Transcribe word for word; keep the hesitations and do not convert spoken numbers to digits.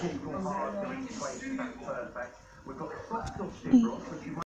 equal hard to each place, that's perfect. We've got soft dusty brush, which you